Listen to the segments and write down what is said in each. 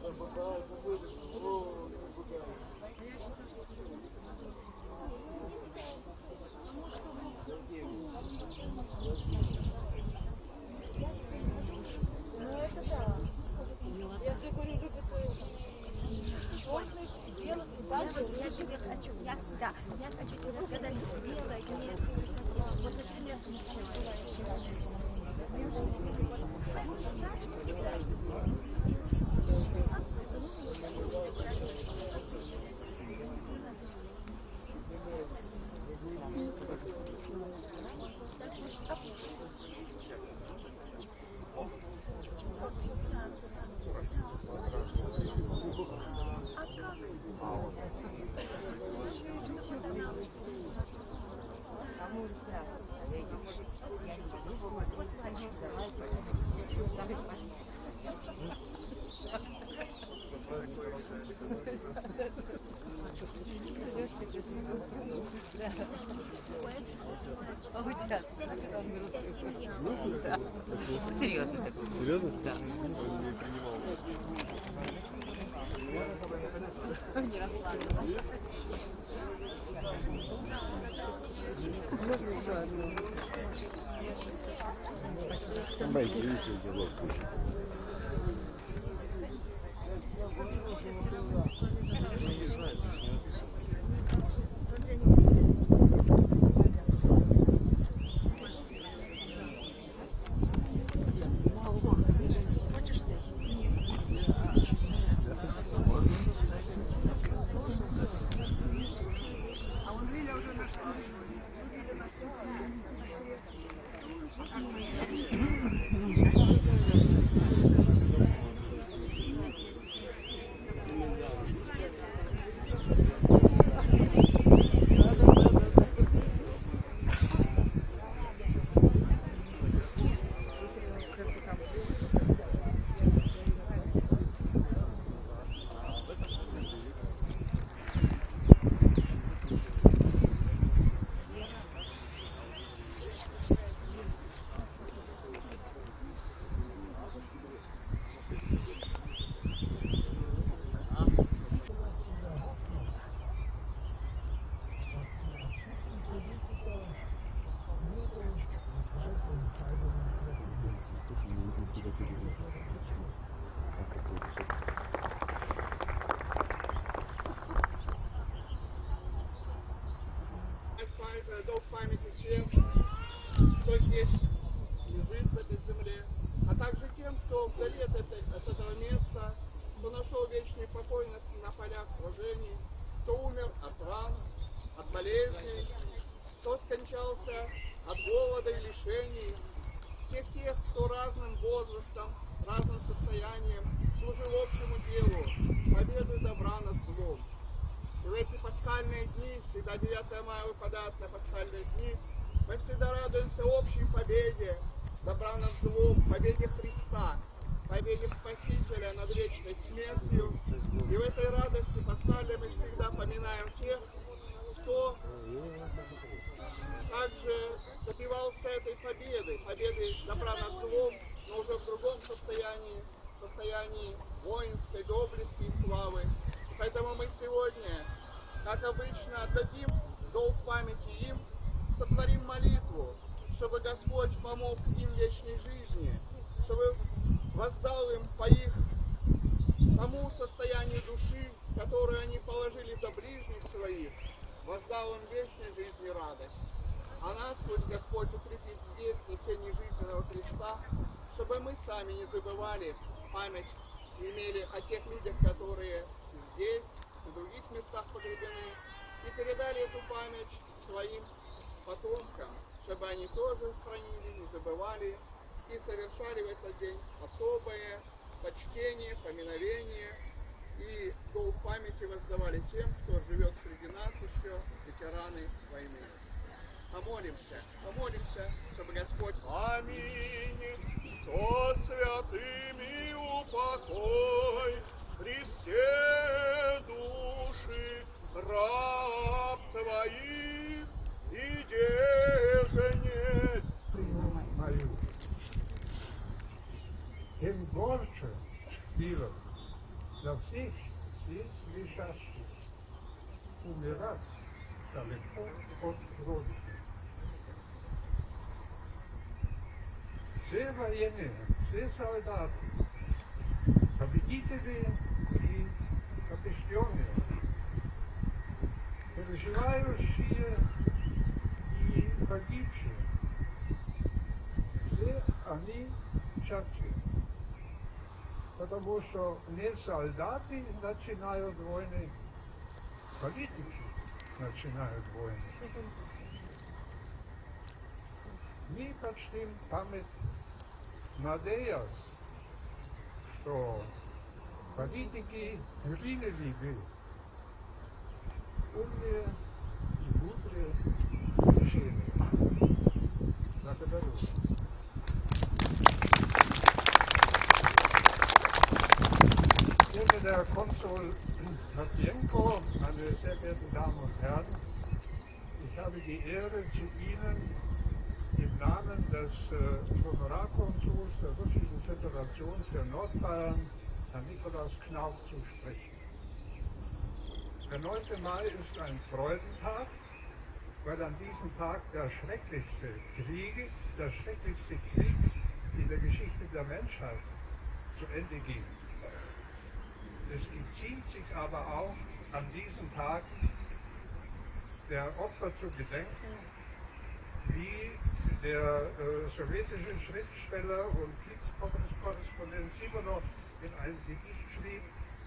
Я все говорю, любит черных, белых, и также я тебе хочу, я хочу тебе сказать, что сделать не в красоте. Вот, например, ты страшно, не страшно. Серьезно такой. Серьезно? Да. Он не принимал. Не расслабился. можно еще одну. Долг памяти всем, кто здесь лежит в этой земле, а также тем, кто вдали от этого места, кто нашел вечный покой на полях сражений, кто умер от ран, от болезней, кто скончался от голода и лишений, всех тех, кто разным возрастом, разным состоянием служил общему делу, победы добра над злом. И в эти пасхальные дни, всегда 9 мая выпадает на пасхальные дни, мы всегда радуемся общей победе добра над злом, победе Христа, победе Спасителя над вечной смертью. И в этой радости пасхальной мы всегда поминаем тех, кто также добивался этой победы, победы добра над злом, но уже в другом состоянии воинской доблести и славы. Поэтому мы сегодня, как обычно, отдадим долг памяти им, сотворим молитву, чтобы Господь помог им в вечной жизни, чтобы воздал им по их тому состоянию души, которое они положили за ближних своих, воздал им вечной жизни радость. А нас пусть Господь укрепит здесь, в несении жизненного Христа, чтобы мы сами не забывали память, имели о тех людях, которые здесь, в других местах погребены, и передали эту память своим потомкам, чтобы они тоже хранили, не забывали и совершали в этот день особое почтение, поминовение и долг памяти воздавали тем, кто живет среди нас еще, ветераны войны. Помолимся, чтобы Господь... Аминь. Со святыми упокой, Христе, души раб Твоих, и деже несть. Im gorsze piwo На всех здесь лежащих умирать далеко от родины. Все военные, все солдаты, победители и побежденные, переживающие и погибшие, все они чаки. Потому что не солдаты начинают войны, политики начинают войны. Мы почтим память, надеясь, что политики приняли бы умные и мудрые решения. Благодарю. Sehr geehrter Herr Konsul Matvienko, meine sehr geehrten Damen und Herren, ich habe die Ehre, zu Ihnen im Namen des Honorarkonsuls der Russischen Föderation für Nordbayern, Herrn Nikolaus Knauf, zu sprechen. Der 9. Mai ist ein Freudentag, weil an diesem Tag der schrecklichste Krieg in der Geschichte der Menschheit zu Ende ging. Es entzieht sich aber auch an diesem Tag der Opfer zu gedenken, wie der sowjetische Schriftsteller und Kriegskorrespondent Simonov in einem Gedicht schrieb,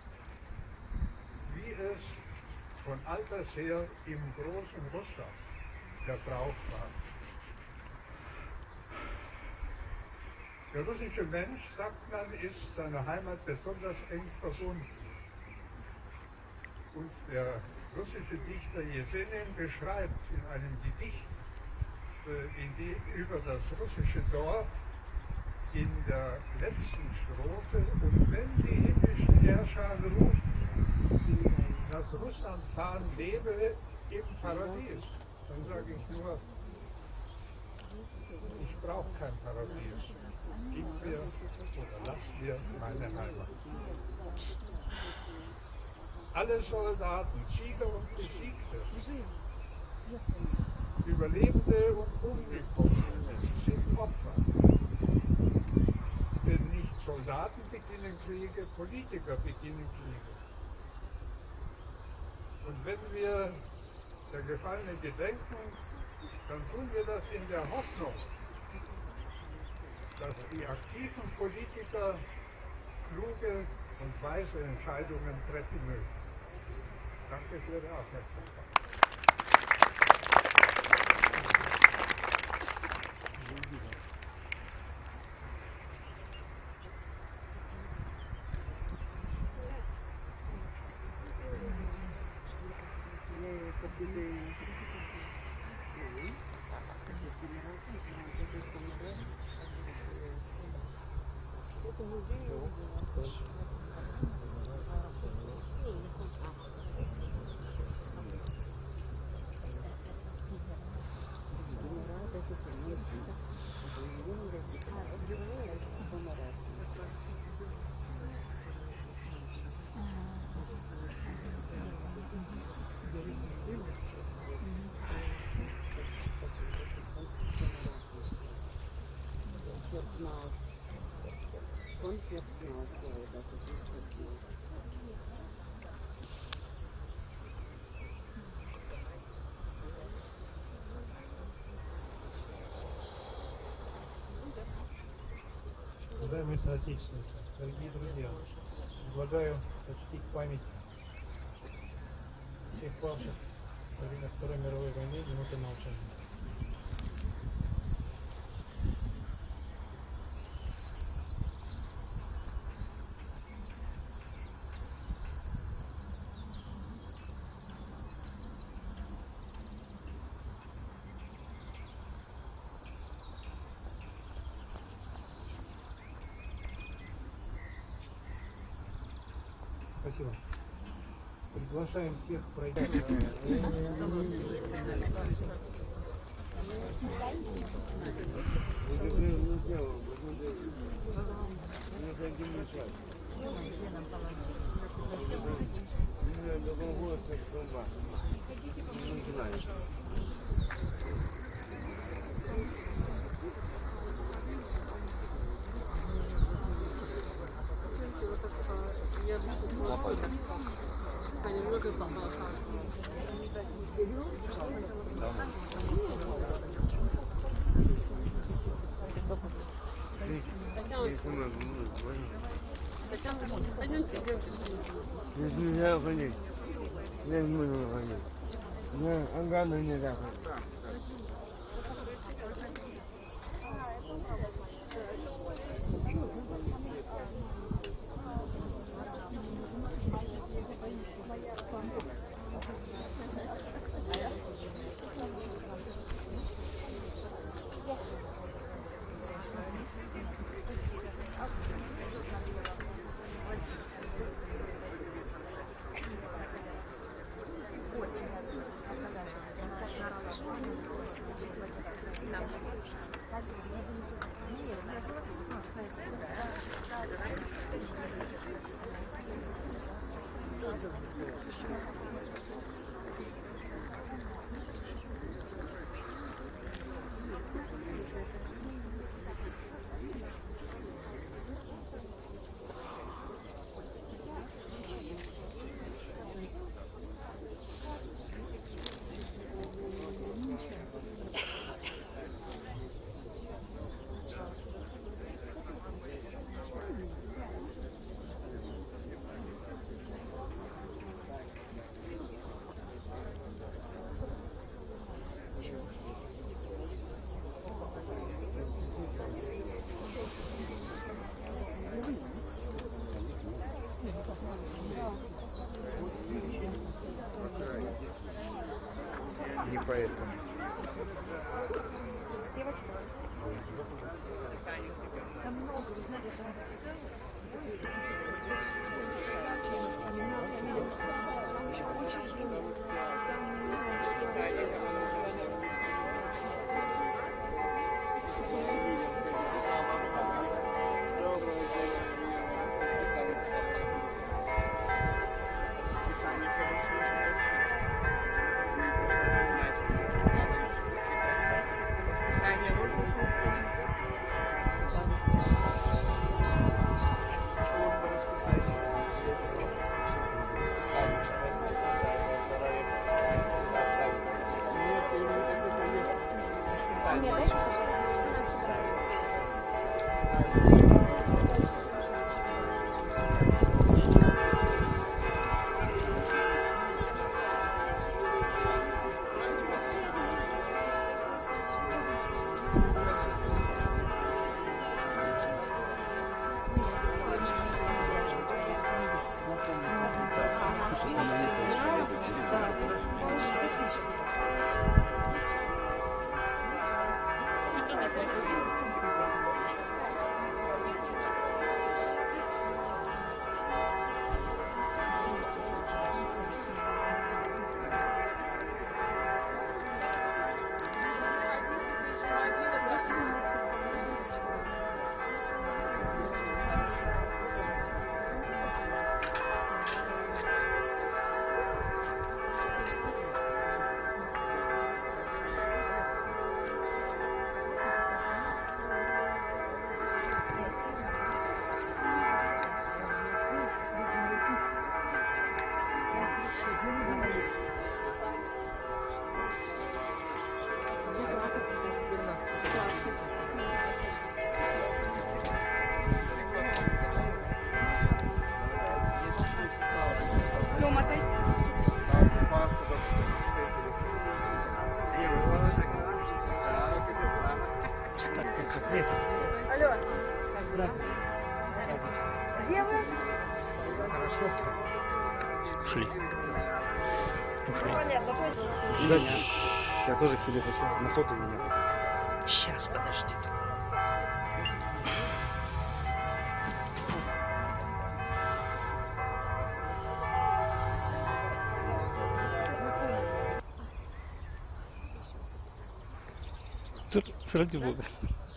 wie es von alters her im großen Russland der Brauch war. Der russische Mensch, sagt man, ist seiner Heimat besonders eng verbunden. Und der russische Dichter Jesenin beschreibt in einem Gedicht über das russische Dorf in der letzten Strophe: Und wenn die himmlischen Herrscher rufen, dass Russland fahren lebe im Paradies, dann sage ich nur, ich brauche kein Paradies. Gib mir oder lass mir meine Heimat. Alle Soldaten, Sieger und Besiegte, Überlebende und Umgekommene sind Opfer. Denn nicht Soldaten beginnen Kriege, Politiker beginnen Kriege. Und wenn wir der Gefallenen gedenken, dann tun wir das in der Hoffnung, dass die aktiven Politiker kluge und weise Entscheidungen treffen mögen. Danke für Ihre Aufmerksamkeit. Уважаемые соотечественники, дорогие друзья, предлагаю почтить память всех павших во время Второй мировой войны минутой молчания. Спасибо. Приглашаем всех пройти. Нельзя ходить. Я не буду ходить. На Ангану нельзя ходить. Не поэтому. Алло. Где вы? Хорошо. Ушли. Понятно. Обязательно. Я тоже к себе хочу. На фото меня. Сейчас, подождите. Тут, ради бога.